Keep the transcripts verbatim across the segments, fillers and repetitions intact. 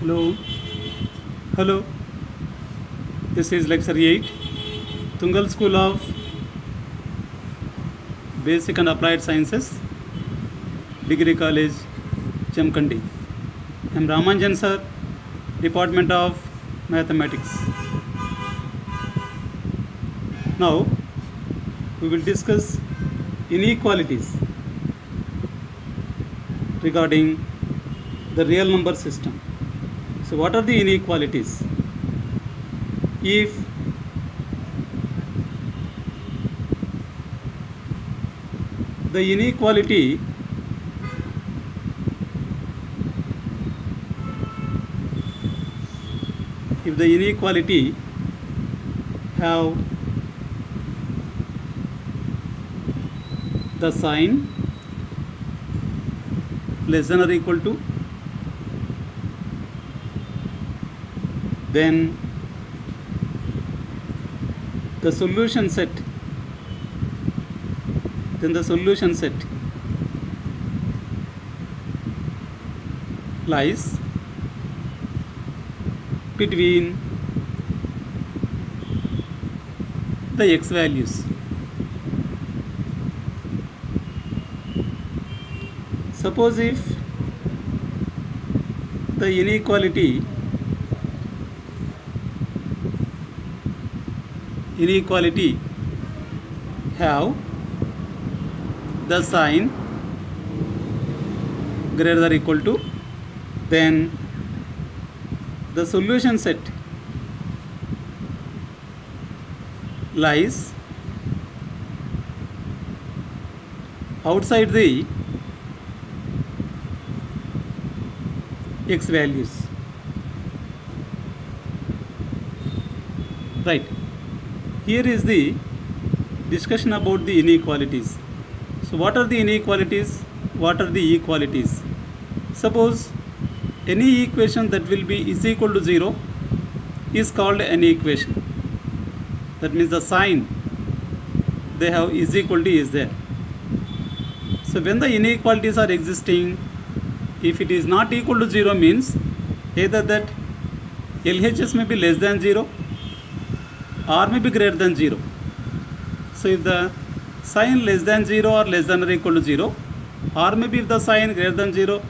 Hello, hello. This is lecture eight, Tungal School of Basic and Applied Sciences, Degree College, Jamkandi. I am Ramanjan sir, Department of Mathematics. Now we will discuss inequalities regarding the real number system. So what are the inequalities? If the inequality if the inequality have the sign less than or equal to, then the solution set then the solution set lies between the x values. Suppose if the inequality inequality have the sign greater than or equal to, then the solution set lies outside the x values. Right. Here is the discussion about the inequalities. So what are the inequalities? What are the equalities? Suppose any equation that will be is equal to zero is called an equation. That means the sign they have is equal to is there. So when the inequalities are existing, if it is not equal to zero means either that L H S may be less than zero or may be greater than zero. So if the sign less than zero or less than or equal to zero, or maybe if the sign greater than zero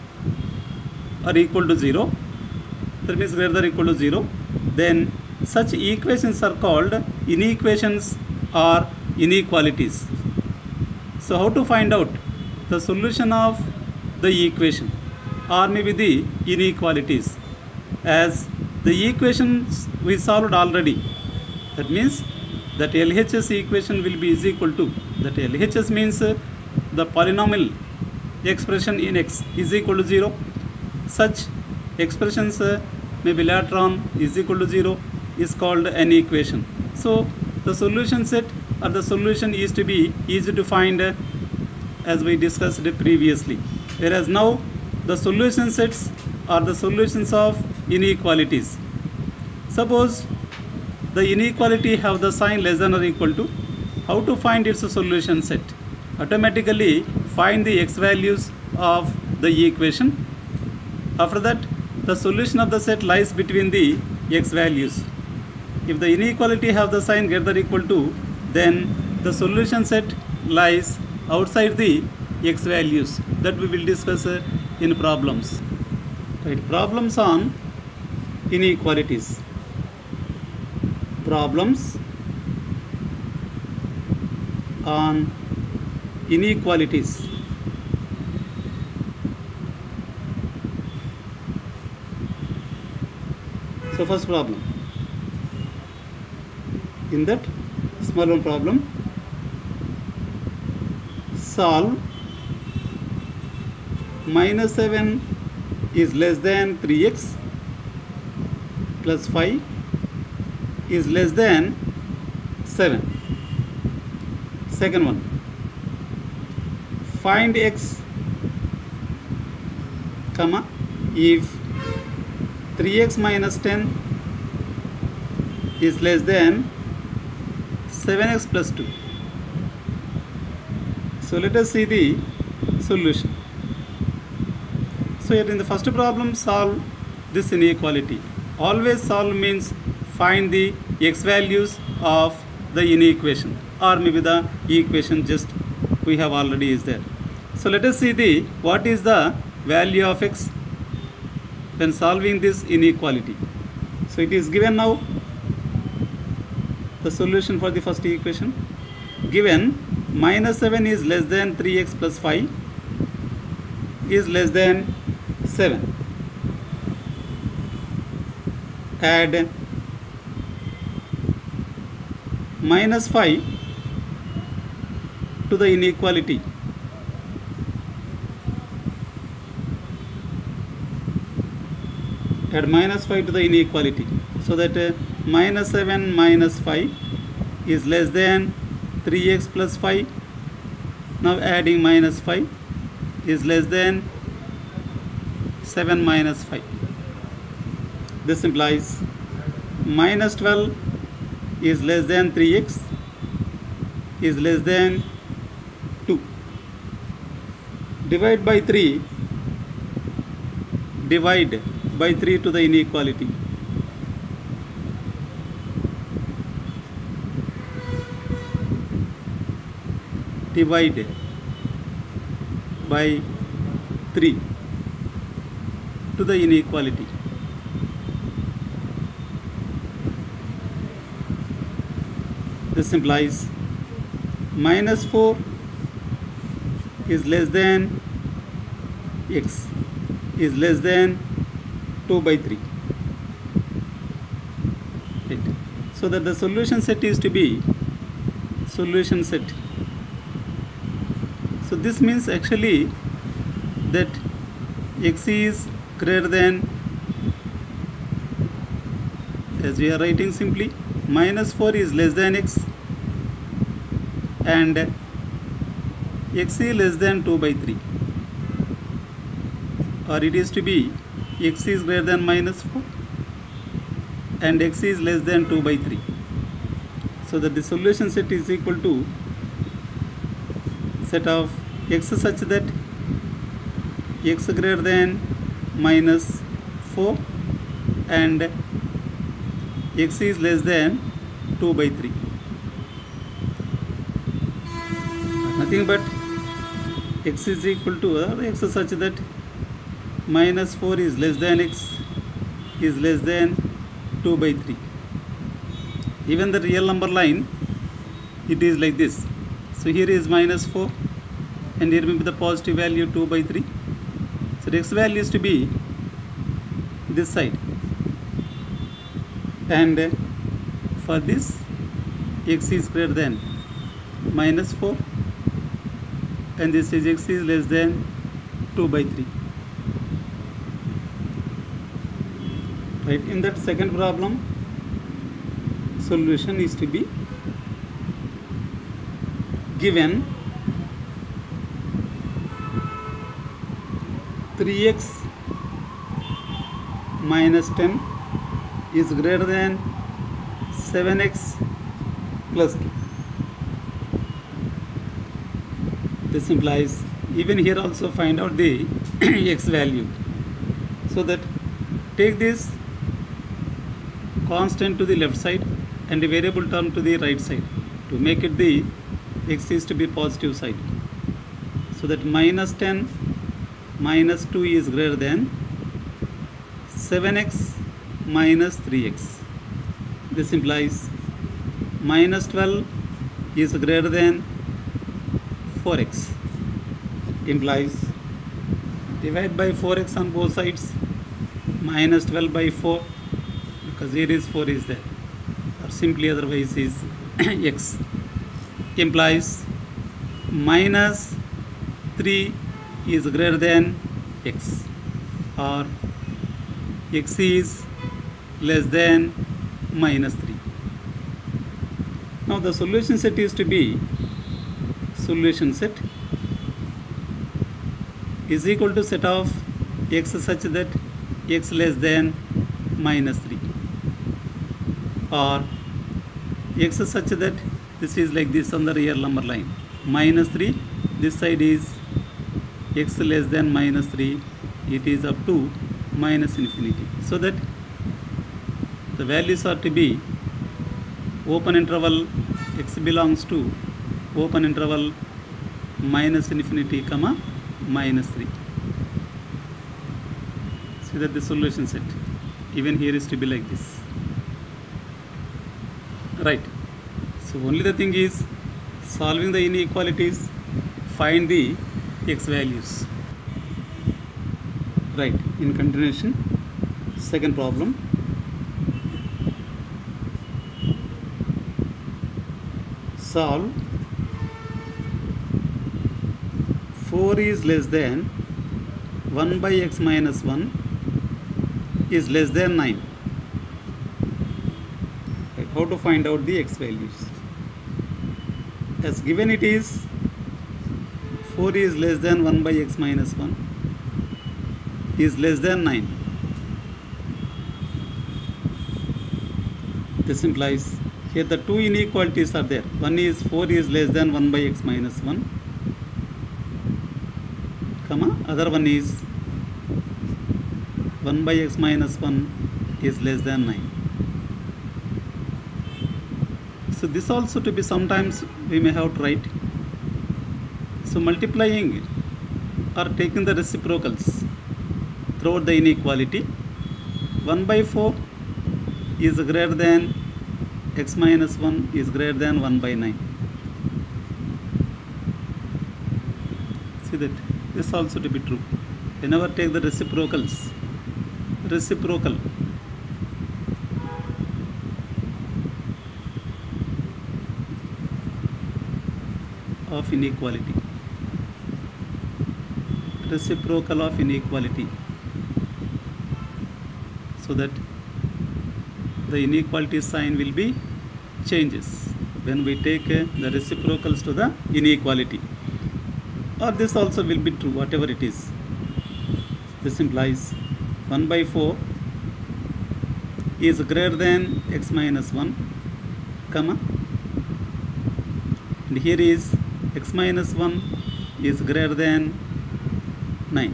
or equal to zero, that means greater than or equal to zero, then such equations are called inequations or inequalities. So how to find out the solution of the equation or maybe the inequalities? As the equations we solved already, that means that L H S equation will be is equal to, that L H S means uh, the polynomial expression in x is equal to zero. Such expressions uh, may be later on is equal to zero is called an equation. So the solution set or the solution is to be easy to find uh, as we discussed previously. Whereas now the solution sets are the solutions of inequalities. Suppose the inequality have the sign less than or equal to, how to find its solution set? Automatically find the x values of the equation. After that, the solution of the set lies between the x values. If the inequality have the sign greater than or equal to, then the solution set lies outside the x values. That we will discuss uh, in problems. Right, problems on inequalities. Problems on inequalities. So first problem. In that small one problem, solve minus seven is less than three x plus five is less than seven. Second one, find x, comma, if three x minus ten is less than seven x plus two. So let us see the solution. So here in the first problem, solve this inequality. Always solve means find the x values of the inequation, or maybe the equation just we have already is there. So let us see the what is the value of x when solving this inequality. So it is given now the solution for the first equation. Given minus seven is less than three x plus five is less than seven. Add minus five to the inequality. Add minus five to the inequality, so that uh, minus seven minus five is less than three x plus five. Now adding minus five is less than seven minus five. This implies minus twelve is less than three x is less than two. Divide by three. Divide by three to the inequality. Divide by three to the inequality. This implies minus four is less than x is less than two by three. Right. So that the solution set is to be solution set. So this means actually that x is greater than, as we are writing simply, minus four is less than x and x is less than two by three, or it is to be x is greater than minus four and x is less than two by three. So that the solution set is equal to set of x such that x greater than minus four and x is less than two by three. Nothing but x is equal to uh, x such that minus four is less than x is less than two by three. Even the real number line, it is like this. So here is minus four and here will be the positive value two by three. So the x value is to be this side, and for this x is greater than minus four and this is x is less than two by three. Right. In that second problem, solution is to be given three x minus ten is greater than seven x plus two. This implies even here also find out the x value. So that take this constant to the left side and the variable term to the right side to make it the x is to be positive side. So that minus ten minus two is greater than seven x minus three x. This implies minus twelve is greater than four x. Implies divide by four x on both sides, minus twelve by four, because here is four is there, or simply otherwise is x. Implies minus three is greater than x, or x is less than minus three. Now the solution set is to be solution set is equal to set of x such that x less than minus three, or x such that this is like this on the real number line, minus three, this side is x less than minus three, it is up to minus infinity, so that the values are to be open interval x belongs to open interval minus infinity comma minus three. See that the solution set even here is to be like this, right? So only the thing is solving the inequalities, find the x values, right? In continuation, second problem. Solve four is less than one by x minus one is less than nine. Right. How to find out the x values? As given it is four is less than one by x minus one is less than nine. This implies here the two inequalities are there. One is four is less than one by x minus one, comma, other one is one by x minus one is less than nine. So this also to be sometimes we may have to write. So multiplying or taking the reciprocals throughout the inequality, one by four is greater than x minus one is greater than one by nine. See that this also to be true. Whenever take the reciprocals, reciprocal of inequality, reciprocal of inequality, so that the inequality sign will be changes when we take uh, the reciprocals to the inequality, or this also will be true whatever it is. This implies one by four is greater than x minus one, comma, and here is x minus one is greater than nine.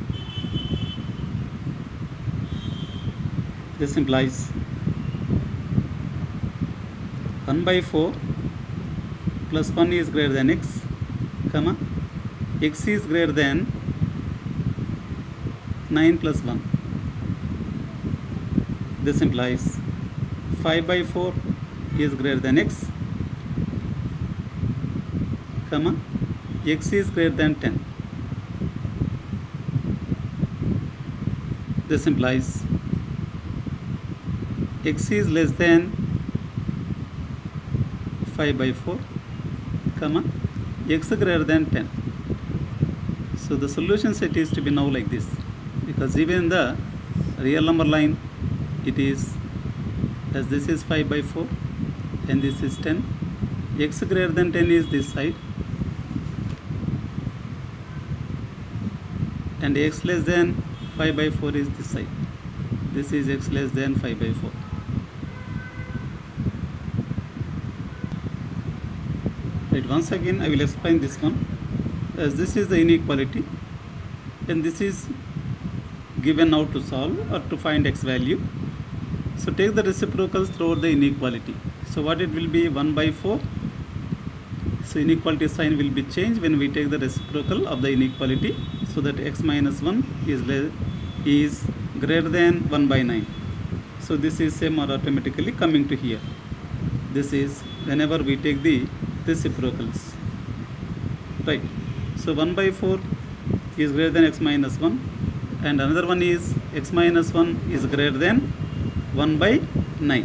This implies one by four plus one is greater than x, comma, x is greater than nine plus one. This implies five by four is greater than x, comma, x is greater than ten. This implies x is less than five by four, comma, x greater than ten. So the solution set is to be now like this, because even in the real number line it is, as this is five by four and this is ten, x greater than ten is this side and x less than five by four is this side. This is x less than five by four. Right, once again I will explain this one, as this is the inequality and this is given now to solve or to find x value. So take the reciprocals throughout the inequality. So what it will be, one by four. So inequality sign will be changed when we take the reciprocal of the inequality, so that x minus one is less, is greater than one by nine. So this is same or automatically coming to here. This is whenever we take the reciprocals, right? So one by four is greater than x minus one, and another one is x minus one is greater than one by nine.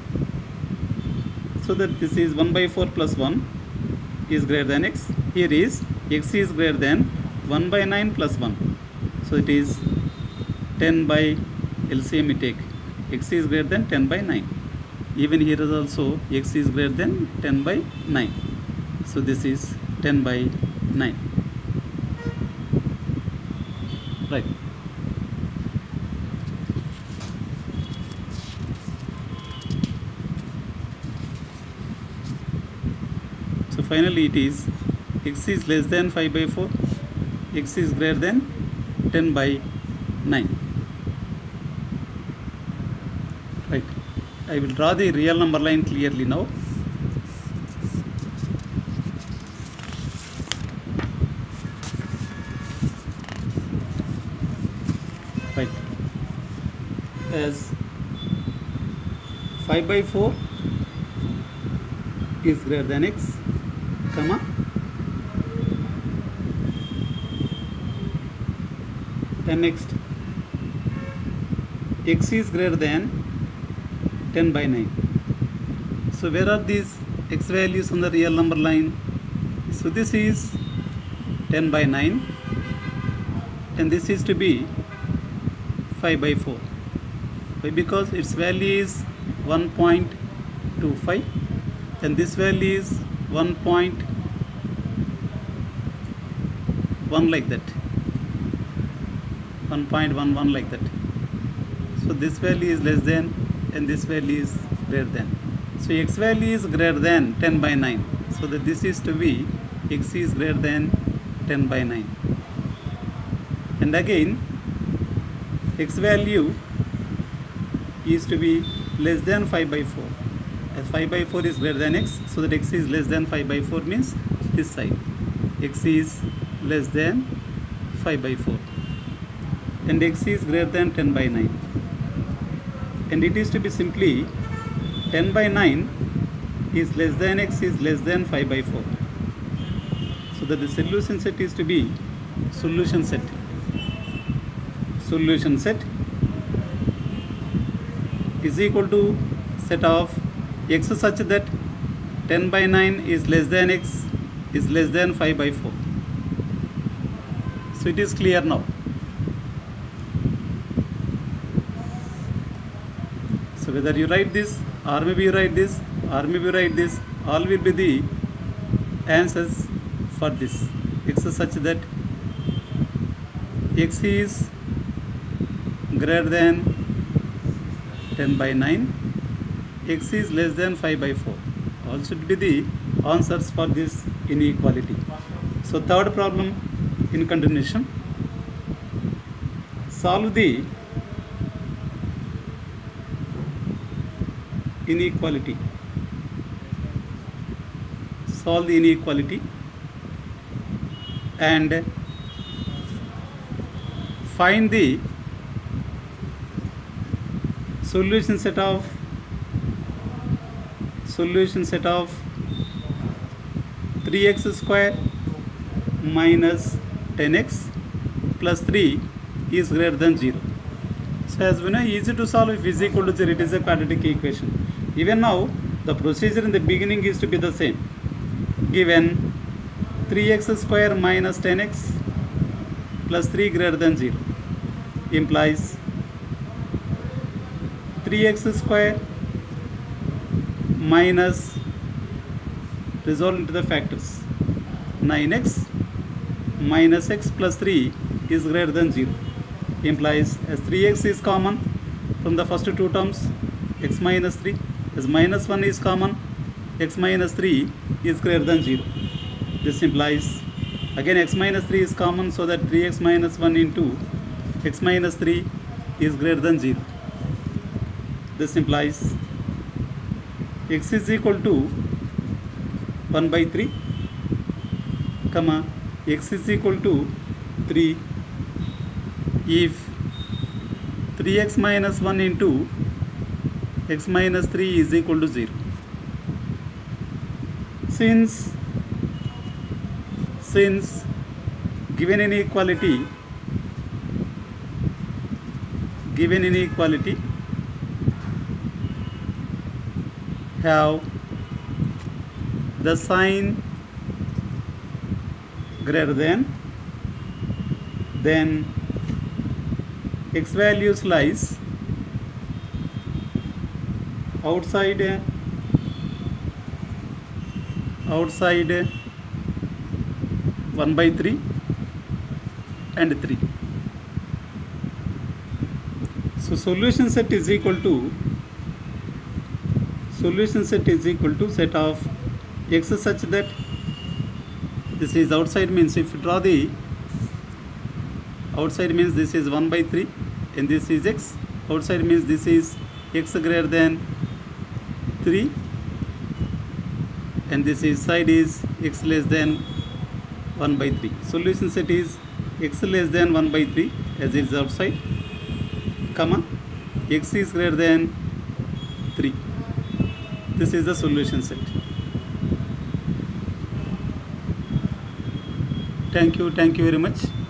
So that this is one by four plus one is greater than x. Here is x is greater than one by nine plus one. So it is ten by L C M we take. X is greater than ten by nine. Even here is also x is greater than ten by nine. So this is ten by nine. Right. So finally it is x is less than five by four, x is greater than ten by nine. I will draw the real number line clearly now. Right. As five by four is greater than x, comma, and next x is greater than ten by nine. So where are these x values on the real number line? So this is ten by nine, and this is to be five by four. Why? Because its value is one point two five, and this value is one point one, like that, one point one one, like that. So this value is less than, and this value is greater than. So x value is greater than ten by nine. So that this is to be x is greater than ten by nine. And again x value is to be less than five by four. As five by four is greater than x, so that x is less than five by four means this side x is less than five by four, and x is greater than ten by nine. And it is to be simply ten by nine is less than x is less than five by four. So that the solution set is to be solution set. Solution set is equal to set of x such that ten by nine is less than x is less than five by four. So it is clear now. So whether you write this, or maybe you write this, or maybe you write this, all will be the answers for this. X such that x is greater than ten by nine, x is less than five by four. All should be the answers for this inequality. So third problem in continuation. Solve the inequality. Solve the inequality and find the solution set of solution set of three x square minus ten x plus three is greater than zero. So as we know, easy to solve if is equal to zero, it is a quadratic equation. Even now the procedure in the beginning is to be the same. Given three x square minus ten x plus three greater than zero implies three x square minus, resolve into the factors, nine x minus x plus three is greater than zero implies as three x is common from the first two terms, x minus three, as minus one is common, x minus three is greater than zero. This implies again x minus three is common, so that three x minus one into x minus three is greater than zero. This implies x is equal to one by three, comma x is equal to three if three x minus one into x minus three is equal to zero. Since since given inequality given inequality have the sign greater than, then x values lies outside outside one by three and three. So solution set is equal to solution set is equal to set of x such that this is outside, means if you draw the outside means this is one by three and this is x, outside means this is x greater than three, and this is side is x less than one by three. Solution set is x less than one by three as it is outside, comma x is greater than three. This is the solution set. Thank you, thank you very much.